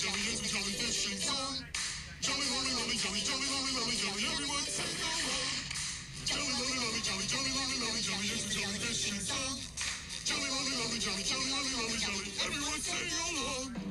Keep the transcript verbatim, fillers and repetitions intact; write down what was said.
jolly, it's a jolly fishing song. Jolly, lolly, lolly, jolly, jolly, lolly, lolly, jolly, everyone sing along. Jolly, lolly, lolly, jolly, jolly, lolly, lolly, jolly, it's a jolly fishing song. Jolly, lolly, lolly, jolly, jolly, lolly, lolly, jolly, everyone sing along.